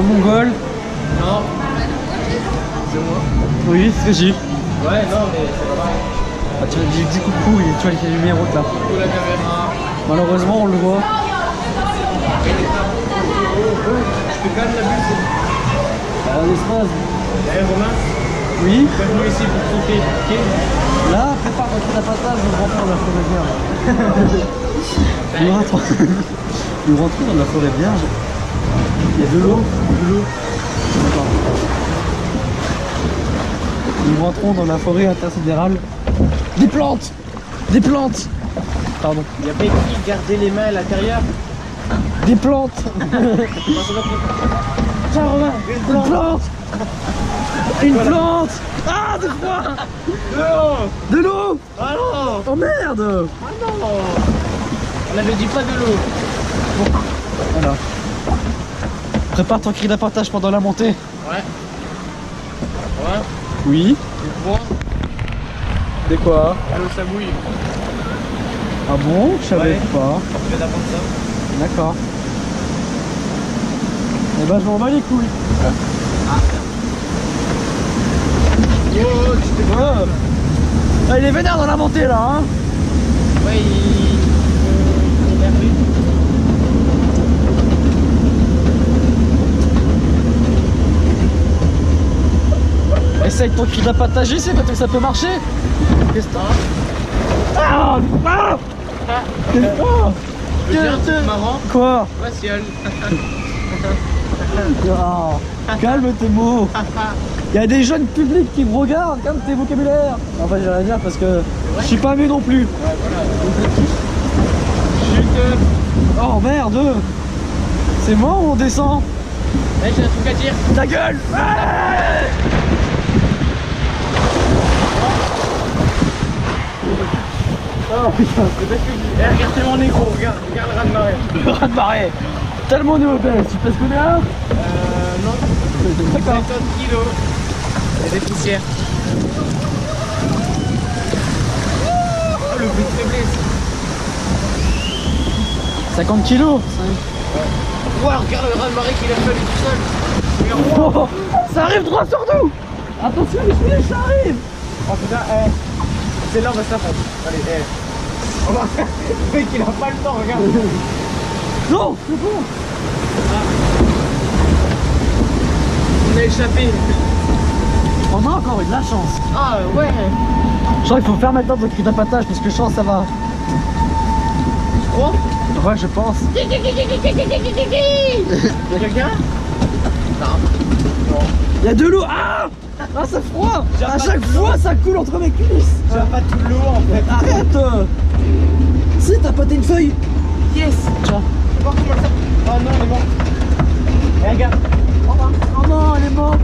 mongol. Non. C'est moi. Oui, c'est J. Ouais, non, mais c'est pas pareil. Ah, tu lui dis coucou, tu vois, il fait lumière haute là. Coucou la caméra. Malheureusement, on le voit. Je te calme la bulle. L'espace. Eh Romain, Oui. tu es venu ici pour sauter, ok? Là, prépare votre tapatage, je rentre dans la forêt vierge. Nous rentrons dans la forêt vierge. Il y a de l'eau. D'accord. Nous rentrons dans la forêt intersidérale. Des plantes. Des plantes. Pardon. Il y avait qui garder les mains à l'intérieur? Des plantes. Tiens Romain, une plante. Une plante. Ah, de froid. De l'eau. De l'eau. Ah non. Oh merde. Ah non. On avait dit pas de l'eau. Voilà. Prépare ton cri d'appartage pendant la montée. Ouais. Ouais. Oui. Tu vois? C'est quoi? L'eau ça bouille. Ah bon? Je savais Ouais. pas. Je vais d'apprendre ça. D'accord. Eh ben je m'en bats les couilles. Oh, tu t'es pas. Ah, il est vénère dans la montée là hein. Ouais, il est énervé. Essaye ton cri d'appartage ici, peut-être que ça peut marcher. Qu'est-ce que t'as? Ah, ah, c'est froid. Je veux dire un truc marrant. Quoi? Facial. Ah, calme tes mots. Il y a des jeunes publics qui me regardent, calme tes vocabulaires. Enfin j'ai rien à dire parce que je suis pas mieux non plus. Ouais, voilà. Chute. Oh merde. C'est moi ou on descend? Là, j'ai un truc à dire. Ta gueule. Ouais. Oh putain. C'est parce que je... regarde mon écran, regarde le raz-de-marée. Le raz-de-marée. Tellement de obèse, tu pèses combien? Non. D'accord. 50 kilos. Il y a des poussières. Oh, le bruit de faiblesse. 50 kilos. Ouais, regarde le raz-de-marée qu'il a fallu tout seul. Regarde. Oh, ça arrive droit sur nous. Attention les filles, ça arrive. Oh putain, c'est là, on va se la prendre. Allez, on va... Le mec, il a pas le temps, regarde. Non, c'est bon. On a échappé. On a encore eu de la chance. Ah ouais. Genre il faut faire maintenant ton cri d'appartage parce que je sens que ça va. Tu crois? Ouais je pense. Y'a quelqu'un? Non. Il y a de l'eau. Ah, ah ça froid. À chaque fois ça coule entre mes cuisses. J'ai pas toute l'eau en fait. Arrête. Si t'as poté une feuille. Yes. Tiens. Je sais pas comment ça. Oh non, elle est morte. Eh regarde. Oh non elle est morte.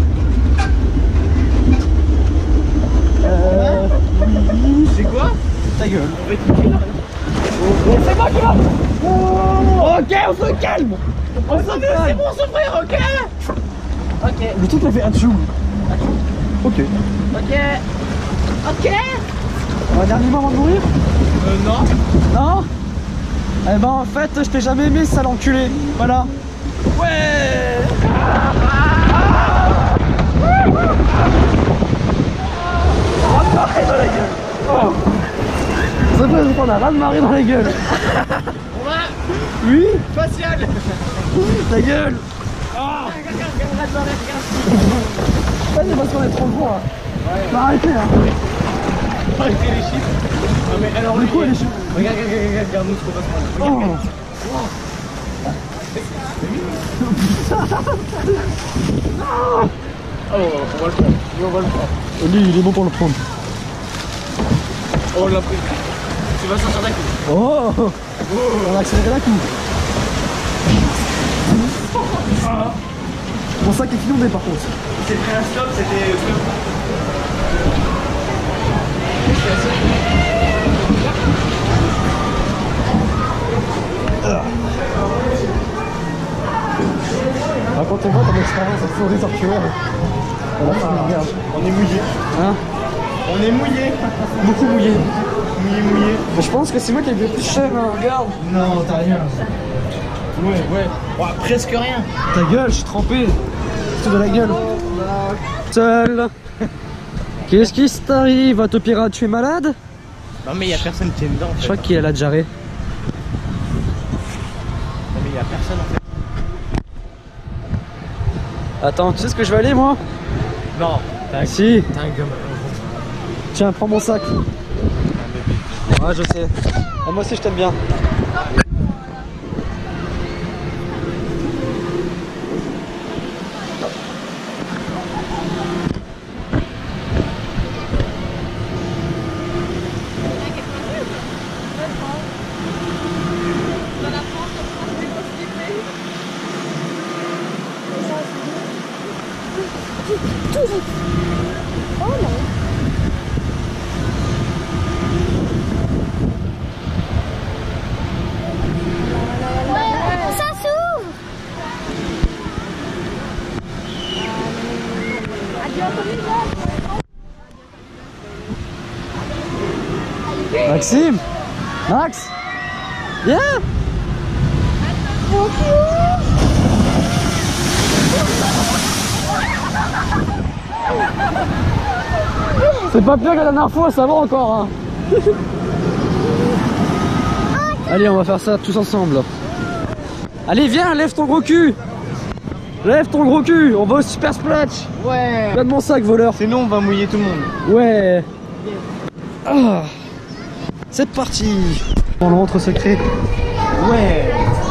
C'est quoi? Ta gueule. On va écouter là. C'est moi qui va. Ok on se calme. On se calme. C'est bon son frère, ok. Ok. Le truc l'a fait Hatchou. Ok. Ok. Ok. Un dernier moment de mourir. Non. Non. Eh ben en fait je t'ai jamais aimé sale enculé. Voilà. Ouais. Raz-de-marée dans la gueule. Oh. Ça peut se prendre un raz-de-marée dans la gueule. Romain. Oui. Facial. Ta gueule. Ah. Regarde. Ça c'est parce qu'on est trop gros. Ouais. Faut arrêter là. Arrêtez les chiffres. Ah mais alors Du lui, coup les chiffres. regarde nous ce qu'on va se prendre. Regarde. Oh, on va le prendre. On va le prendre. Lui il est bon pour le prendre. Oh, on l'a pris. Tu vas sortir d'un coup. Oh. On a accéléré d'un coup. Mon sac est inondé par contre. C'était un stop, c'était... Racontez-moi ton expérience en forêt tortuaire. On est mouillé. Hein? On est mouillé. Beaucoup mouillé. Mouillé. Mais je pense que c'est moi qui ai le plus cher, hein, regarde. Non, t'as rien. Ouais. Oh, presque rien. Ta gueule, je suis trempé. C'est de la gueule. Seul. Qu'est-ce qui t'arrive, Autopirate? Tu es malade? Non mais il y a personne qui est dedans. En fait. Je crois qu'il y a la diarrhée. Non mais il y a personne en fait. Attends, tu sais ce que je vais aller moi? Non. Si. T'as un gamin. Tiens, prends mon sac. Ouais, je sais. Ah, moi aussi, je t'aime bien. Ça s'ouvre. Maxime? Max? Viens! C'est pas pire que la dernière fois, ça va encore hein. Allez, on va faire ça tous ensemble. Allez, viens, lève ton gros cul. Lève ton gros cul, on va au Super Splash. Ouais. Regarde mon sac, voleur. Sinon on va mouiller tout le monde. Ouais. Ah. C'est parti. Dans le rentre secret. Ouais.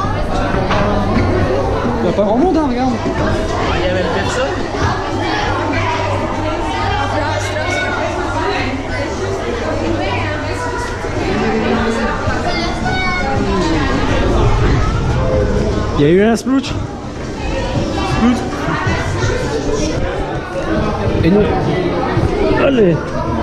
Il y a pas grand monde, hein, regarde. Il y a même personne. Il y a eu un splouch. Et non. Allez.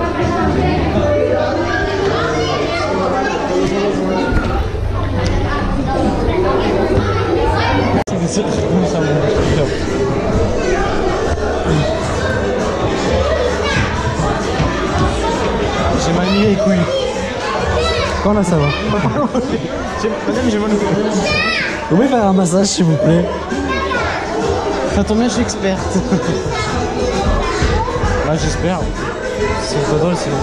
J'ai mal mis les couilles. Quand là ça va. Madame, j'ai mal mis les couilles. Vous pouvez faire un massage s'il vous plaît? Ça tombe bien, je suis experte. Ah, j'espère. C'est trop drôle, c'est.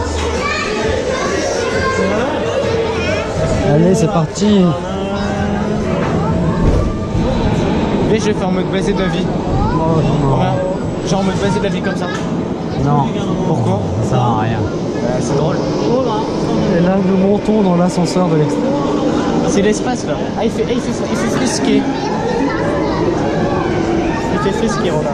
Allez, c'est parti. Et je vais faire en mode baiser de la vie. Oh, non. Genre en mode baiser de la vie comme ça. Non. Pourquoi? Ça sert à rien. C'est drôle. Et là, nous montons dans l'ascenseur de l'extérieur. C'est l'espace là. Ah, il fait frisquer. Il fait frisquer, Romain.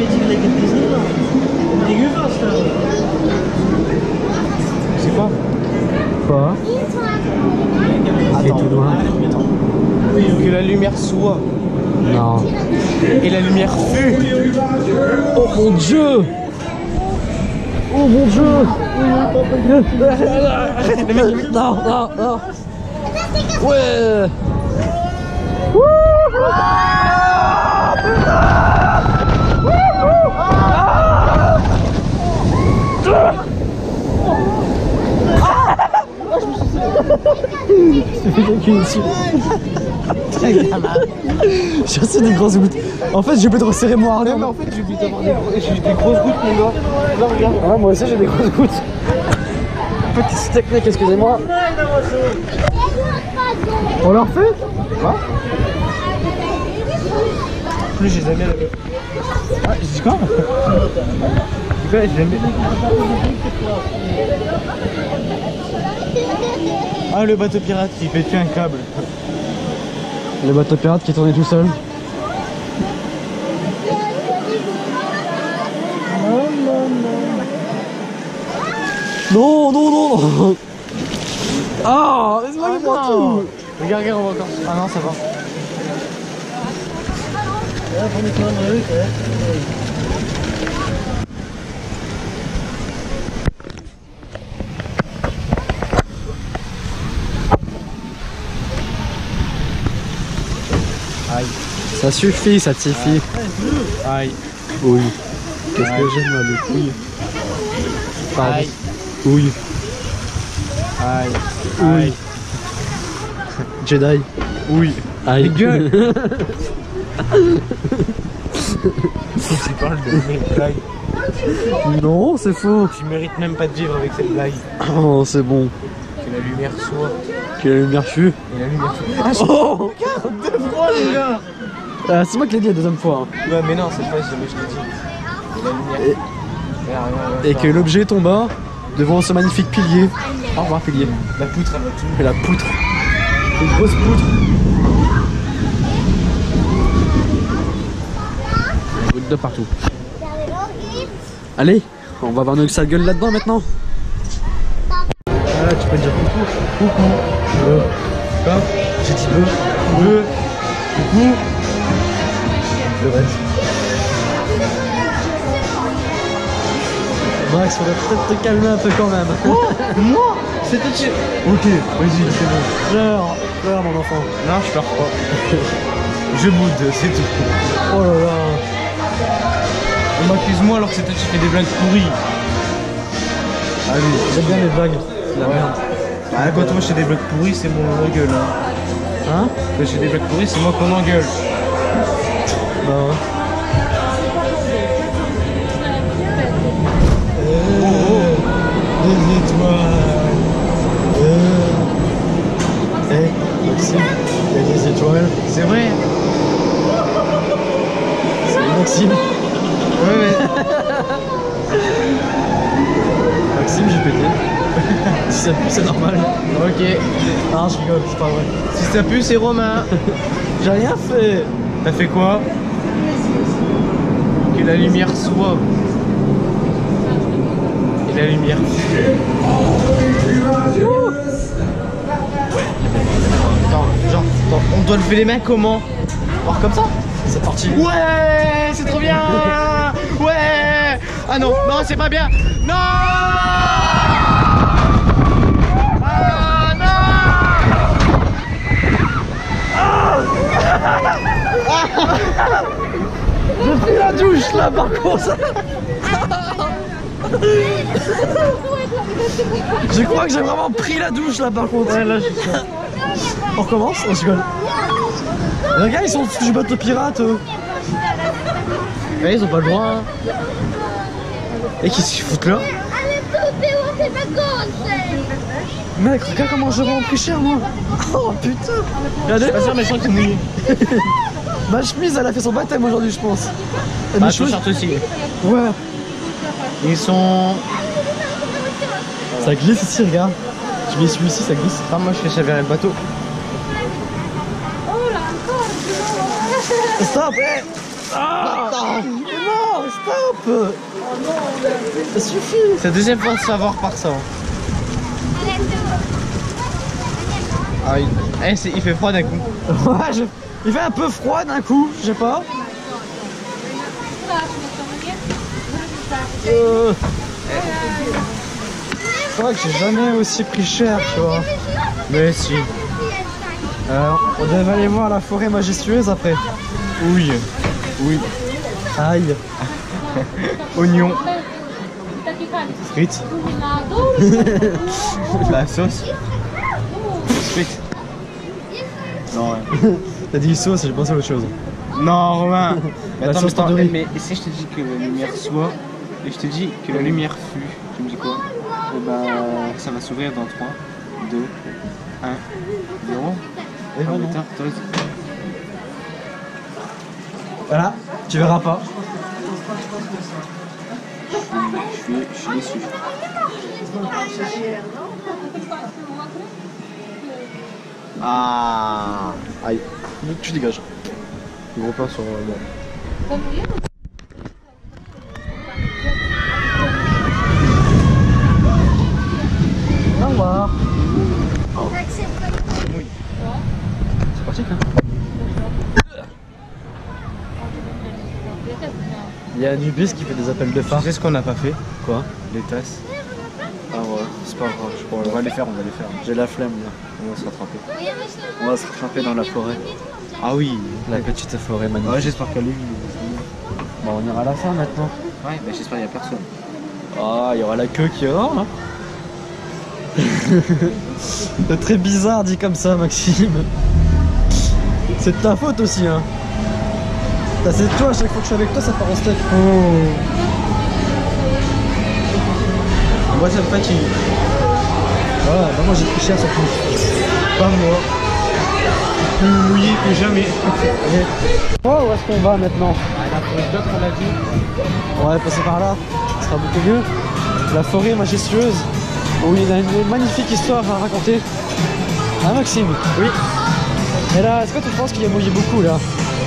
C'est quoi? Quoi? Attends. tout loin. Que la lumière soit. Non. Et la lumière fut. Oh mon dieu! Oh mon dieu! Non, non, non! Ouais! J'ai reçu des grosses gouttes. En fait, j'ai oublié de resserrer mon harnais. Non, mais en fait, j'ai oublié d'avoir des grosses gouttes, mon gars. Là, regarde. Ouais, moi aussi, j'ai des grosses gouttes. Petite technique, excusez-moi. On leur fait? Quoi? Plus, j'ai jamais la. Ah, j'ai dit quoi? C'est quoi, j'ai jamais. Ah, le bateau pirate qui fait tuer un câble. Le bateau pirate qui tournait tout seul. Non, non, non! Ah! Laisse-moi le tout! Regarde, regarde, on va encore. Ah non, ça va. Aïe. Ça suffit, ça suffit. Aïe. Oui. Qu'est-ce que j'aime moi, les couilles? Pardon. Aïe. Oui. Aïe. Oui. Aïe. Jedi. Oui. Aïe. Gueule. Tu parles de mes blagues. Non, c'est faux. Tu mérites même pas de vivre avec cette blague. Oh, c'est bon. Que la lumière soit. Que la lumière fut. Et la lumière soit. Ah, Oh regarde, 2 fois, les gars. C'est moi qui l'ai dit la deuxième fois. Hein. Ouais, mais non, cette fois, je l'ai dit. Et la lumière. Et que l'objet tomba devant ce magnifique pilier. Au revoir, pilier. La poutre, elle va tout. Et la poutre. Une grosse poutre. Des gouttes de partout. Allez, on va voir notre sale gueule là-dedans maintenant. Voilà, tu peux dire coucou. Coucou. Quoi? J'ai dit coucou. Le reste. Max, faudrait peut-être te calmer un peu quand même. Moi c'était chill. Ok, vas-y, c'est bon. Pleure mon enfant. Non, je pleure pas. Je boude, c'est tout. Oh là là. On m'accuse-moi alors que c'est toi qui fais des blagues pourries. Allez, j'aime bien les blagues. La merde. Bah, quand moi je fais des blagues pourries, c'est mon engueule. Hein? Quand je fais des blagues pourries, c'est moi qu'on engueule. Bah ouais. Des étoiles. Maxime, il y a des étoiles. C'est vrai. C'est Maxime. Ouais, mais. Maxime, j'ai pété. Si ça pue, c'est normal. Ok. Non, je rigole, c'est pas vrai. Si ça pue, c'est Romain. J'ai rien fait. T'as fait quoi? Que la lumière soit. Et la lumière. Attends, genre, on doit lever les mains comment? Alors comme ça? C'est parti. Ouais, c'est trop bien. Ouais. Ah non, non, c'est pas bien. Non. Ah non. J'ai pris la douche là par contre. Je crois que j'ai vraiment pris la douche là par contre. Ouais, là, On recommence? On se rigole. Les gars ils sont du bateau pirate. ouais, ils ont pas le droit. Hein. Et qu'est-ce qu'ils foutent là? Mec, regarde comment je vends plus cher moi. Oh putain. Regardez. Pas sûr, mais je crois qu'ils sont mouillés. Ma chemise elle a fait son baptême aujourd'hui je pense. Et Bah, mes ton cheveux. shirt aussi. Ouais. Ils sont. Ça glisse ici regarde. Je mets celui-ci ça glisse. Ah, moi je fais chavirer le bateau. Stop. Ah non, stop. Ça suffit. C'est la deuxième fois de savoir par ça. Ah, il fait froid d'un coup. Ouais, il fait un peu froid d'un coup, je sais pas. C'est vrai que j'ai jamais aussi pris cher, tu vois. Mais si. On devait aller voir la forêt majestueuse après. Oui. Oui. Aïe. Oignon. Frites. La sauce. Frites. Non, ouais. T'as dit sauce, j'ai pensé à autre chose. Non, Romain. Mais La attends, sauce mais, tandoori. mais si je te dis que la lumière soit et je te dis que la lumière fut, tu me dis quoi? Eh ben, ça va s'ouvrir dans 3, 2, 1, 0. Et Ah, non. putain, toi aussi. Voilà, tu verras pas. Je suis déçu. Ah. Aïe. Tu dégages. Gros pain sur moi. Au revoir. C'est pratique hein. Il y a Nubis qui fait des appels de Tu phare. sais ce qu'on n'a pas fait? Quoi? Les tasses. Ah ouais, c'est pas grave, je crois. On va les faire, on va les faire. J'ai la flemme là. On va se rattraper. On va se rattraper dans la forêt. Ah oui. La petite forêt magnifique. Ouais, j'espère qu'elle est vide. Bon, on ira à la fin maintenant. Ouais, mais j'espère qu'il n'y a personne. Ah, il y aura la queue qui aura. Hein. C'est très bizarre dit comme ça, Maxime. C'est de ta faute aussi, hein. C'est de toi, à chaque fois que je suis avec toi, ça part en steak. Moi ça me fatigue. Ouais, bah moi j'ai pris cher surtout. Pas moi. Plus mouillé que jamais. Oh, où est-ce qu'on va maintenant? La forêt d'Oc, on a dit. On va passer par là, ce sera beaucoup mieux. La forêt majestueuse, où il y a une magnifique histoire à raconter. Hein Maxime? Oui. Et là, est-ce que tu penses qu'il y a mouillé beaucoup là?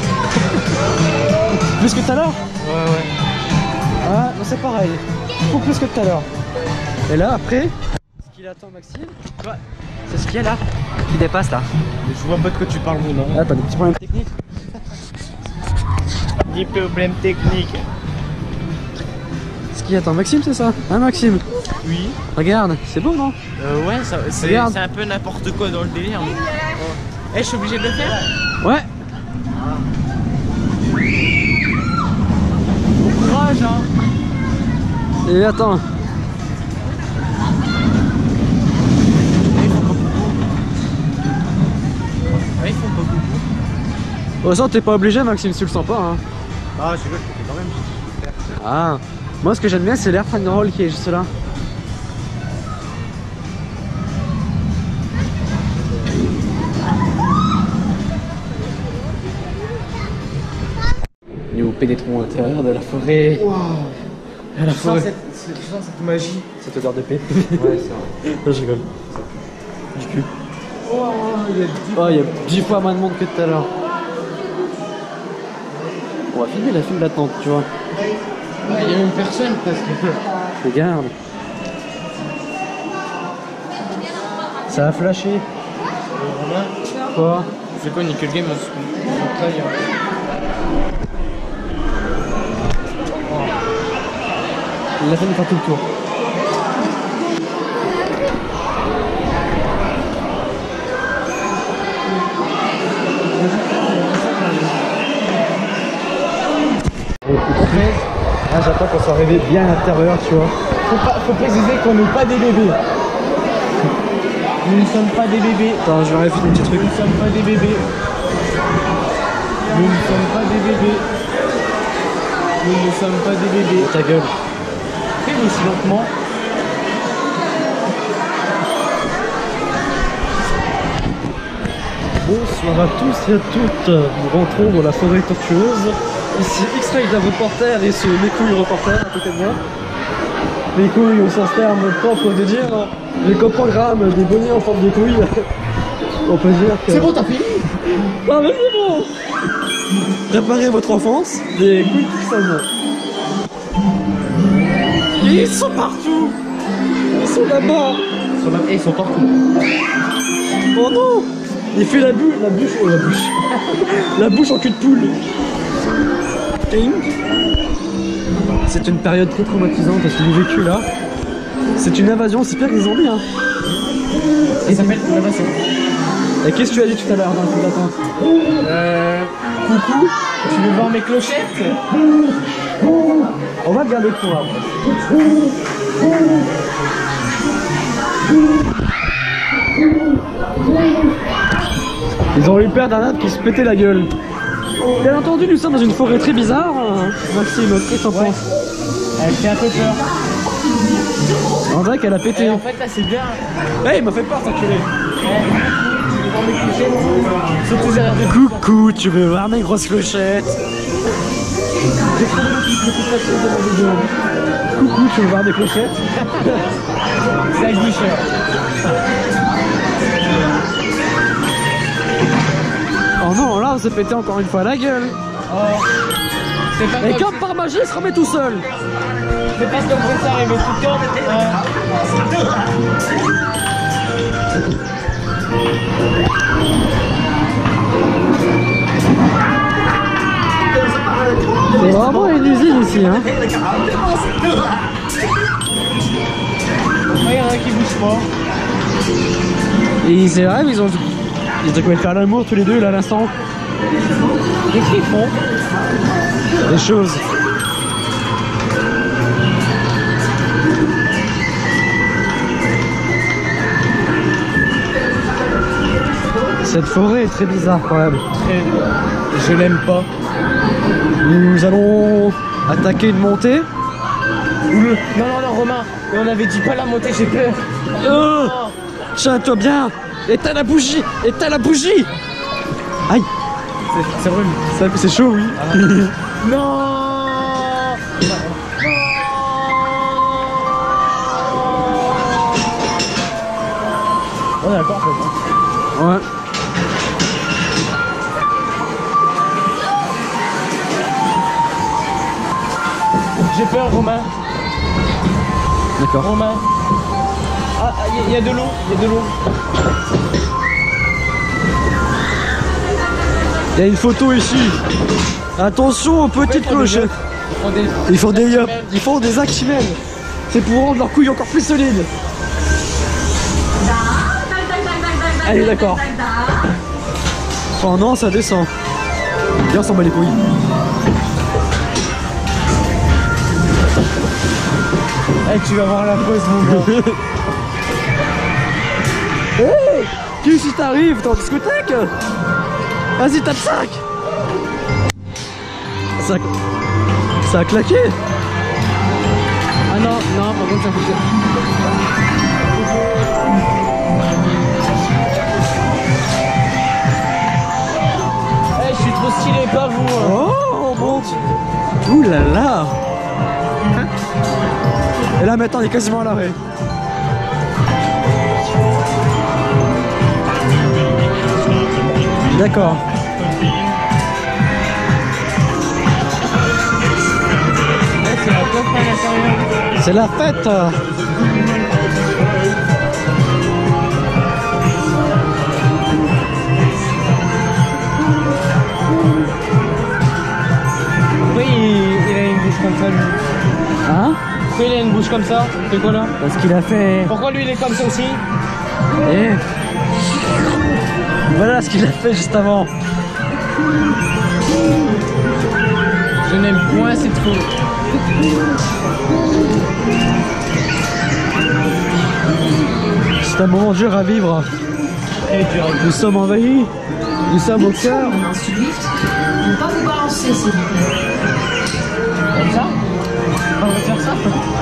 Plus que tout à l'heure? Ouais. Ah, non, c'est pareil. Beaucoup plus que tout à l'heure. Et là, après, ce qu'il attend Maxime, c'est ce qu'il y a là, qui dépasse là. Je vois pas de quoi tu parles, mon nom. Ah, t'as des petits problèmes techniques. Des problèmes techniques. Ce qui attend Maxime, c'est ça? Hein Maxime? Oui. Regarde, c'est beau non? Ouais, c'est Regarde. un peu n'importe quoi dans le délire. Eh, je suis obligé de le faire? Ouais. Bon courage, hein. Et attends. Ouais, ils font pas beaucoup. Bon, ça, t'es pas obligé Maxime, si tu le sens pas. Hein. Ah, je rigole, je fais quand même. Ah. Moi, ce que j'aime bien, c'est l'air roll qui est juste là. Nous pénétrons à l'intérieur de la forêt. Waouh. À la Tu forêt. sens cette magie. Cette odeur d'épée. Ouais, c'est vrai. Non, je rigole. Du cul. Oh, il y a Oh, il y a 10 fois moins de monde que tout à l'heure. On va filmer la file d'attente, tu vois. il y a même personne presque. Regarde. Ça a flashé. Quoi? C'est quoi Nickel Game? Très bien. Il a fait de faire tout le tour. Là j'attends qu'on soit arrivé bien à l'intérieur, tu vois. Faut préciser qu'on n'est pas des bébés. Nous ne sommes pas des bébés. Attends, je vais arriver un petit truc. Nous ne sommes pas des bébés. Nous ne sommes pas des bébés. Nous ne sommes pas des bébés. Ta gueule. Fais aussi lentement. Bonsoir à tous et à toutes. Nous rentrons dans la forêt tortueuse. Ici X-Ray la reporter et ce mes couilles reporter à côté de moi. Les couilles au sens terme propre de dire les coprogrammes des bonnets en forme de couilles. On peut dire que... C'est bon, t'as fini? Ah mais c'est bon. Préparez votre enfance, des couilles qui sonnent. Ils sont partout. Ils sont là-bas. Ils sont partout. Oh non. Il fait la bouche la bouche en cul de poule. Ting. C'est une période très traumatisante à ce que j'ai vécu là. C'est une invasion, c'est pire que les zombies hein. Ça s'appelle l'invasion. Et qu'est-ce que tu as dit tout à l'heure dans le fil d'attente? Coucou, tu veux voir mes clochettes? On va le garder pour après. Ils ont eu peur d'un arbre qui se pétait la gueule. Bien entendu, nous sommes dans une forêt très bizarre. Maxime, qu'est-ce que t'en penses? Elle fait un peu peur. On dirait qu'elle a pété. Et en fait, là, c'est bien. Hey, il m'a fait peur, cet enculé. Tu veux voir mes clochettes? Surtout, j'ai arrêté. Coucou, tu veux voir mes grosses clochettes? J'ai trouvé le truc le plus facile de la vidéo. Coucou, tu veux voir mes clochettes? Zach Wisher. Oh non, là, on s'est pété encore une fois la gueule. Oh. C'est pas Et comme comme par magie, il se remet tout seul. c'est pas comme ça arrive tout le temps. C'est vraiment une usine ici, hein. Il y en a qui bougent pas. Et c'est vrai, ils ont de quoi faire l'amour tous les deux là à l'instant. Qu'est-ce qu'ils font? Des choses. Cette forêt est très bizarre quand même. Très... Je l'aime pas. Nous allons attaquer une montée. Non, Romain, mais on avait dit pas la montée, j'ai peur. Tiens-toi bien. Éteins la bougie. Éteins la bougie. Aïe. C'est vrai. C'est chaud, oui. Ah. Non. On est d'accord, en fait. Ouais. J'ai peur, Romain. D'accord. Romain. Ah, il y a de l'eau, il y a de l'eau. Il y a une photo ici. Attention aux petites clochettes. Ils font des actimels. C'est pour rendre leurs couilles encore plus solides. Allez, d'accord. Oh non, ça descend. Viens, on s'en bat les couilles. Hey, tu vas voir la pause, mon gars. Hey, qu'est-ce qui t'arrive? T'es en discothèque? Vas-y, tape 5. Ça a claqué. Ah non, par contre ça fait... Hey, je suis trop stylé, pas vous. Oh, on monte. Ouh là là. Et là maintenant on est quasiment à l'arrêt. D'accord. C'est la coque à l'intérieur. C'est la fête. Pourquoi il a une bouche comme ça, lui? Hein? Pourquoi il a une bouche comme ça? C'est quoi là? Parce qu'il a fait... Pourquoi lui il est comme ça aussi? Et... Voilà ce qu'il a fait juste avant. Je n'aime point cette faute. C'est un moment dur à vivre. Nous sommes envahis. Nous sommes au cœur. Ne pas vous balancer, s'il vous plaît. Comme ça? On va faire ça?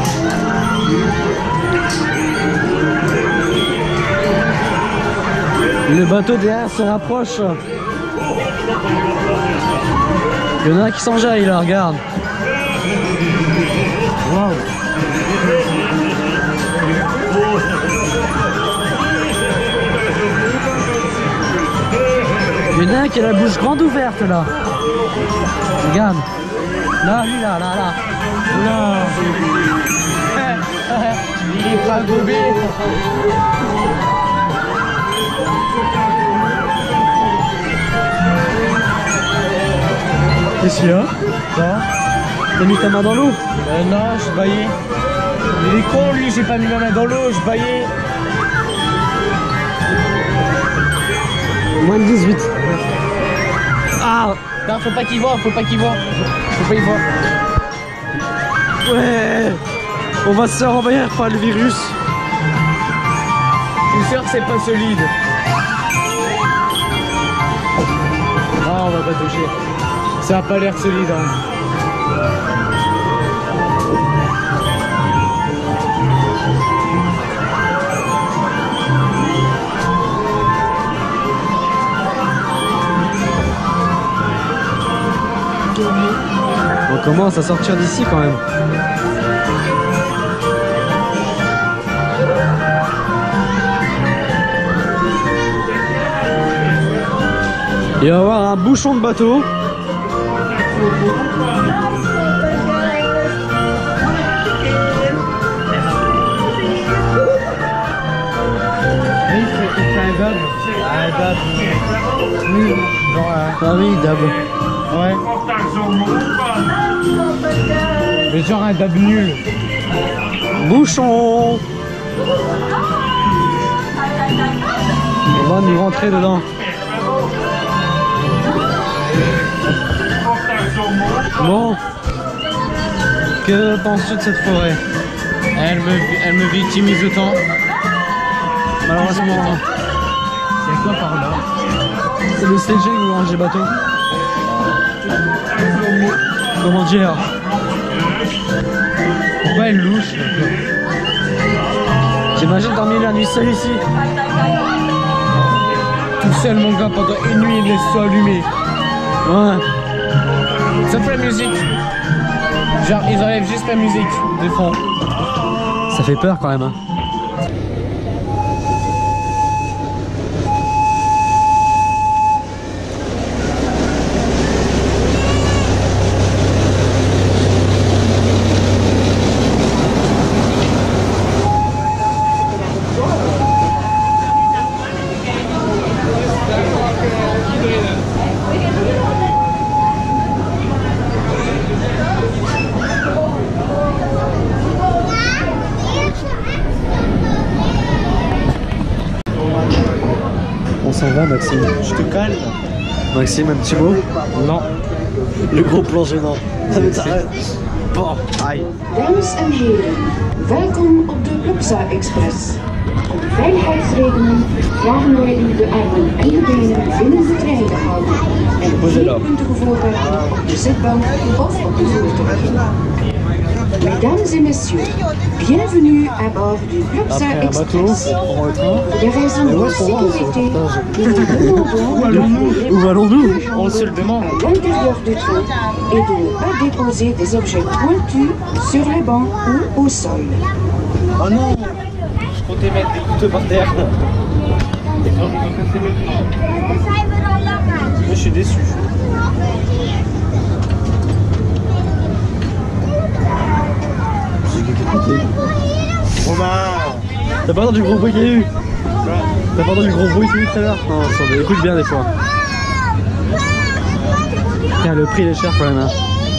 Le bateau derrière se rapproche. Il y en a un qui s'enjaille là, regarde. Waouh. Il y en a un qui a la bouche grande ouverte là. Regarde. Là, lui là, là, là. Oula. Il est pas gobé. Qu'est-ce qu'il y a? T'as mis ta main dans l'eau? Non, je baillais. Il est con lui, j'ai pas mis ma main dans l'eau, je baillais. Moins de 18. Ah! Non, faut pas qu'il voit, faut pas qu'il voit. Faut pas y voir. Ouais! On va se faire envahir par le virus. Je suis sûr que c'est pas solide. Non, on va pas toucher. Ça a pas l'air solide, hein. On commence à sortir d'ici quand même. Il va y avoir un bouchon de bateau. Il fait un dab. Un dab. Oui, genre Ah oui, dab. ouais. Mais genre un dab nul. Bouchon. On va nous rentrer dedans. Bon. Que penses-tu de cette forêt? Elle me victimise autant. Malheureusement. Il y a quoi par là? C'est le staging ou un bateau. Comment dire? Pourquoi elle louche? J'imagine dormir la nuit seul ici. Tout seul mon gars pendant une nuit, il laisse tout allumé. Ouais. Sauf la musique. Genre ils enlèvent juste la musique de fond. Ça fait peur quand même. Hein. On s'en va Maxime. Je te calme. Maxime, un petit mot? Non. Le gros plan gênant. Bon, aïe. Dames en heren, welkom op de Plopsa Express. Om veiligheidsredenen vragen wij u de armen en de benen binnen de trein te houden en geen puntige voorwerpen op de zitbank of op de voertuig. Mesdames et messieurs, bienvenue à bord du Plopsa Après un bateau, Express. on prend le train. Pour des raisons Mais où de est-ce qu'on va dans ce sécurité, reportage? nous vous demandons de Où allons-nous? On se le demande. à l'intérieur du train et de ne pas déposer des objets pointus sur les bancs ou au sol. Oh non. Je comptais mettre des couteaux par terre. Moi je suis déçu. Romain. T'as pas entendu du gros bruit qu'il y a eu? T'as pas entendu du gros bruit qu'il y a eu tout à l'heure? Non, ça écoute bien des fois. Tiens, le prix il est cher quand même. Hein.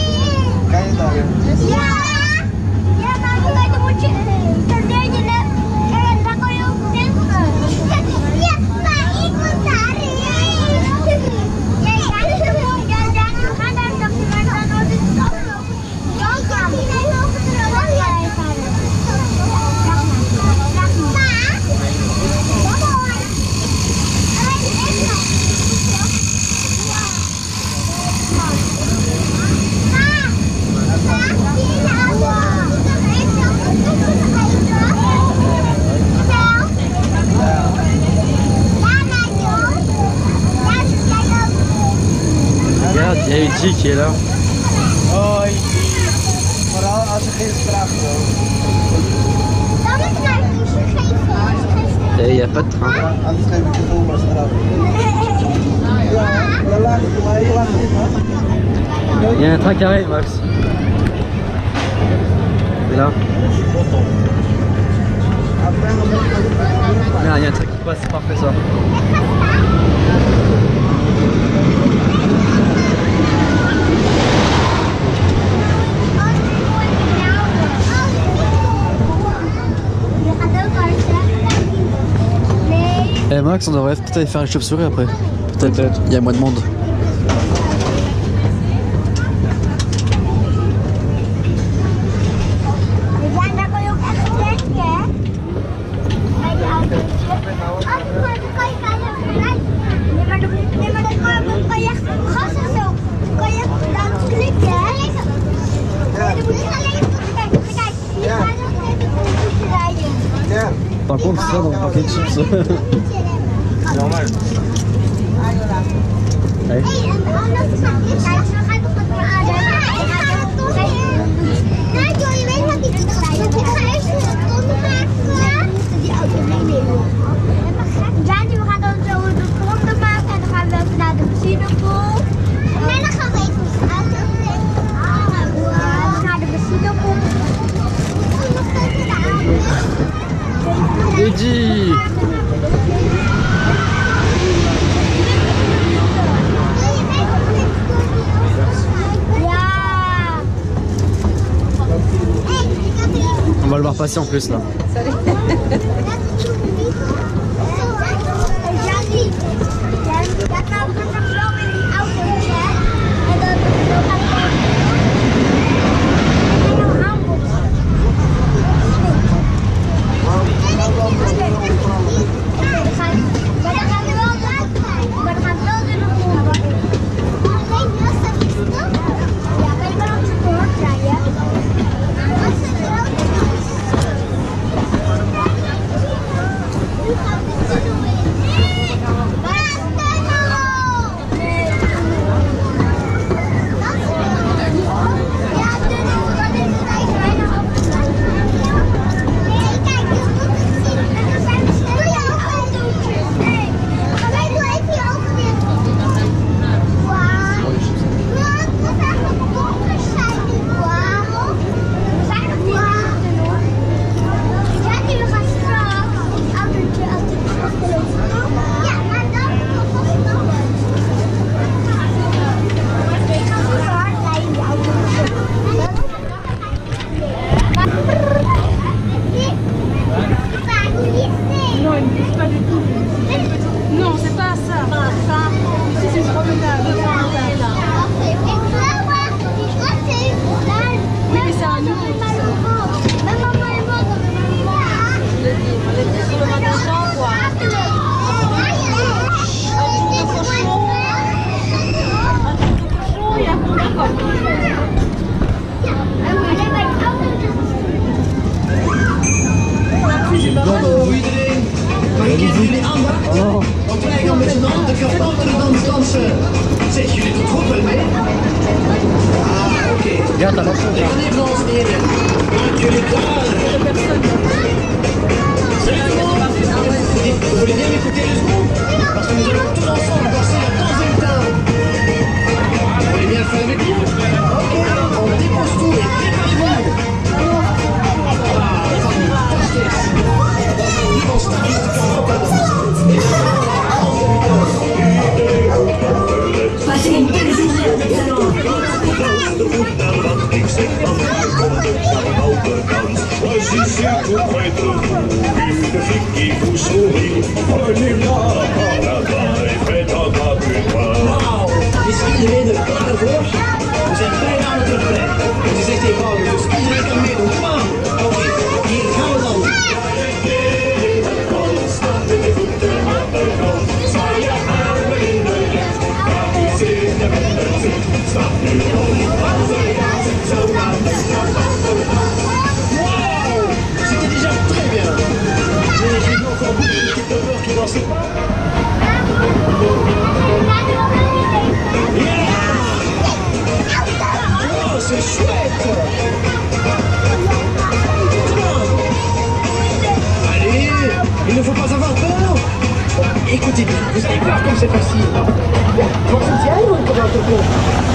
Regarde, il y a Eddie qui est là. Oh, vooral als er geen straf Et il n'y a pas de train. Anders geef ik de oma straf. Il y a un train qui arrive, Max. Et là. Regarde, il y a un train qui passe, c'est parfait ça. Eh Max, on devrait peut-être aller faire une chauve-souris après. Peut-être. Il y a moins de monde. Par contre, c'est ça dans le paquet de chips. C'est normal. Ouais. Gianni, we gaan dan zo de gronden maken en dan gaan we even naar de benzinepoel. En dan gaan we even naar de benzinepoel. Eddie! On va le voir passer en plus là. Gianni, dat gaan we straks wel in die autootje. En dan gaan we aanboksen. Dan gaan we wel Mag ik even jullie aandacht? Oh. Want wij gaan met z'n allen de kabouterdans dansen. Zeg, jullie doen goed wel mee? Ah, oké. Ja, t'as l'accent. We gaan even ons nemen. Maak jullie klaar. Salut tout le monde. Vous voulez bien m'écouter le son? Parce que nous allons tous ensemble danser la danse du temps. Vous voulez bien le faire avec nous? Ok, on dépose tout et préparez-vous. Fantastisch. Nu ontstaat de kabouterdans. Passez une belle journée avec talent. Ik zeg van kabouterdans, was is tout près de vous. Une fille qui vous sourit, prenez-la par la main et faites un pas plus loin. Wauw, is iedereen er klaar voor? We zijn bijna aan het refrein. Het is echt eenvoudig, dus iedereen kan meedoen. Kom aan. Oké, hier gaan we dan. Wauw, c'était déjà très bien. Mais j'ai vu encore beaucoup d'équipes de peur qui dansaient pas. Oh, c'est chouette! Allez, il ne faut pas avoir peur! Écoutez bien, vous allez voir comme c'est facile. Wat vind jij nou about de klok?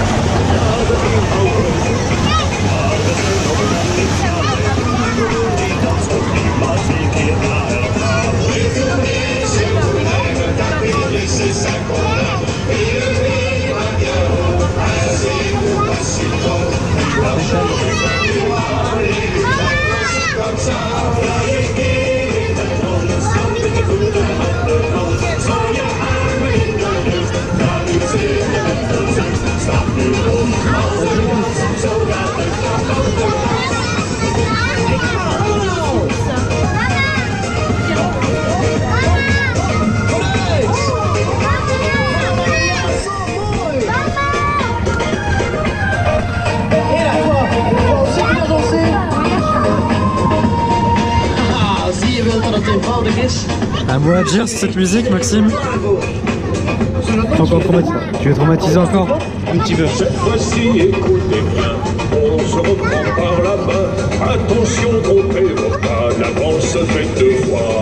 Un mot à dire sur cette musique, Maxime? T'es encore traumatisé. Tu es traumatisé encore? Un petit peu. Cette fois-ci, écoutez bien, on se reprend par la main. Attention, trompez-vous pas, la danse se fait deux fois.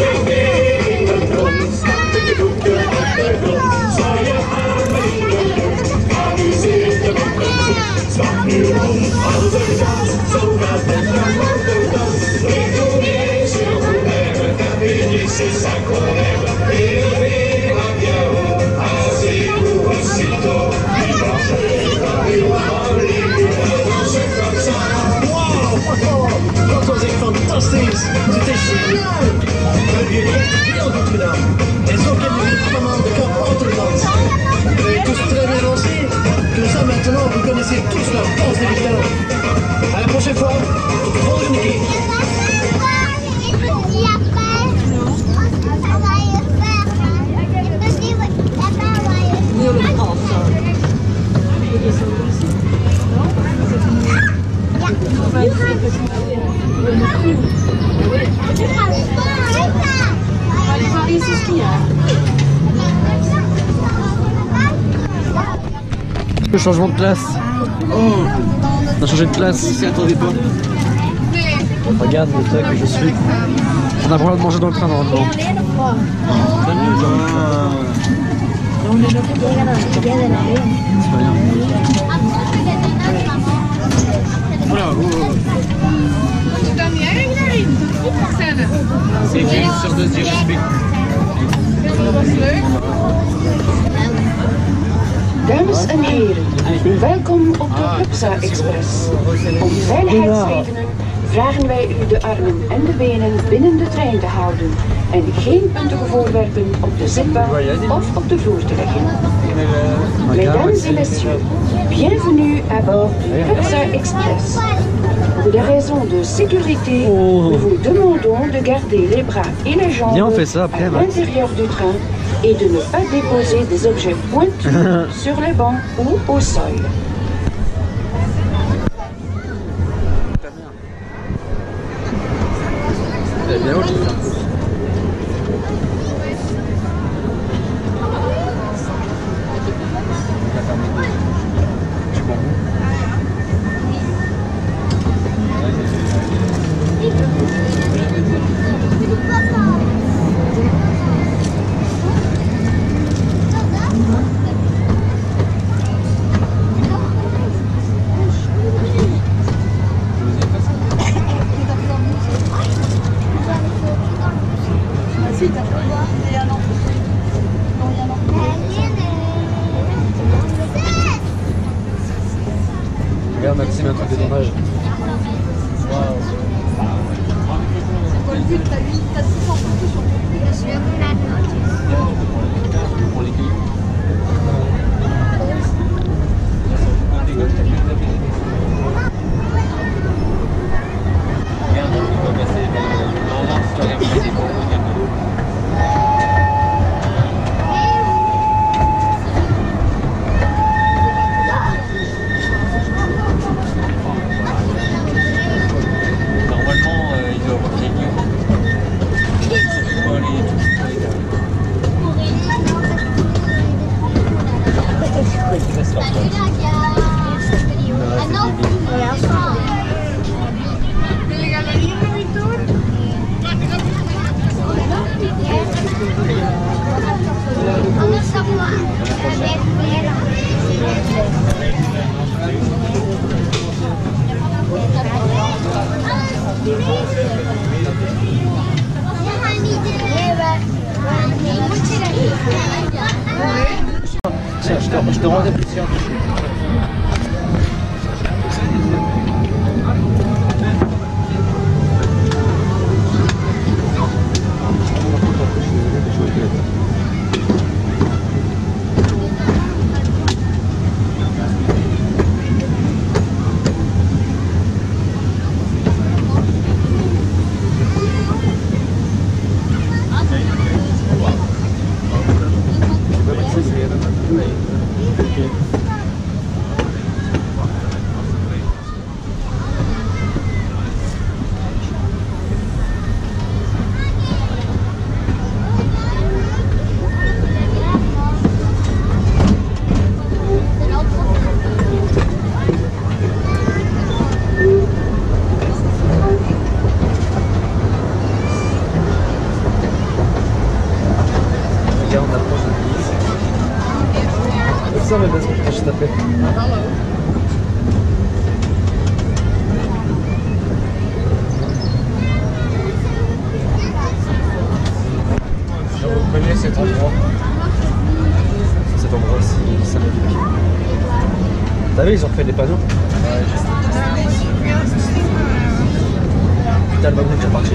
C'est ça qu'on aime, élevez la bien haut, asseyez-vous aussitôt, et marchez dans les rois, les dansez comme ça. Wauw, dat was echt fantastisch. C'était génial. We hebben jullie echt heel goed gedaan. En zo kennen jullie allemaal de kabouterdans. Vous avez tous très bien dansé. Comme ça maintenant, vous connaissez tous la danse des gitans. À la prochaine fois, tot de volgende keer. Le changement de classe. Oh, on a changé de classe. Si attendez pas. Regarde le truc que je suis. On a le droit de manger dans le train normalement. C'est bien une sorte de respect. Dames en heren, welkom op de Plopsa Express. Om veiligheidsredenen vragen wij u de armen en de benen binnen de trein te houden en geen puntige voorwerpen op de zitbank of op de vloer te leggen. Mesdames et messieurs, bienvenue à bord du Plopsa Express. Pour des raisons de sécurité, nous vous demandons de garder les bras et les jambes Viens, on fait ça après, à Max. l'intérieur du train et de ne pas déposer des objets pointus sur les bancs ou au sol. Regarde Maxime, un truc de dommage. Tiens, je te rendais plus sûr. Ça va bien ce que je t'appelle. Je reconnais cet endroit. Cet endroit-ci, ça m'a dit. T'as vu, ils ont fait des panneaux. Putain, le bagnon est déjà parti.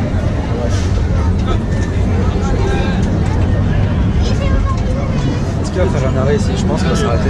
Est-ce qu'il va faire un arrêt ici? Je pense qu'il va s'arrêter.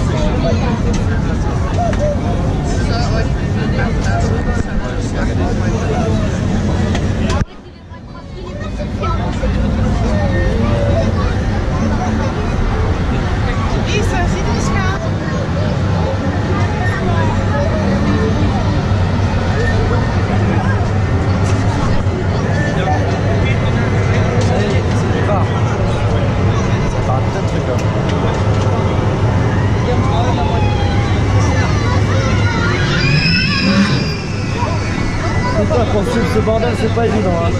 Putain, pour suivre ce bordel, c'est pas évident. Hein.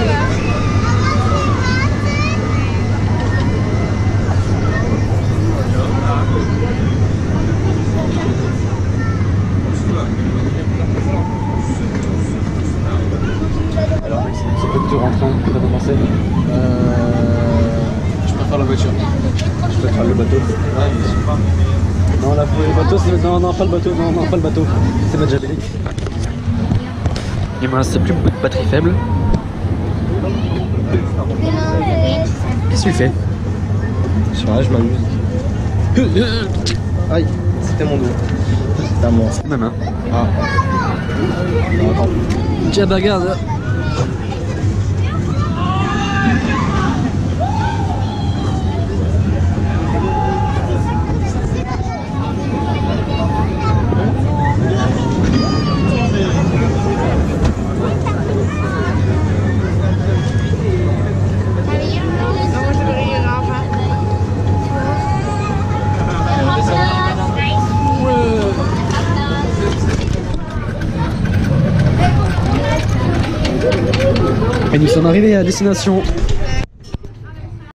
Alors, Maxime, c'est quoi que tu rentres en t'as commencé Je préfère la voiture. Je préfère le bateau. Ouais, mais c'est pas. Non, là, le bateau, c'est... Non, pas le bateau, non, pas le bateau. C'est ma diabélique. Il me reste plus beaucoup de batterie faible. Qu'est-ce que tu fais? Je sais pas, je m'amuse. Aïe, c'était mon dos. C'était à moi. Ma main. Ah. Non, attends. Tiens, bagarre. Et nous sommes arrivés à destination.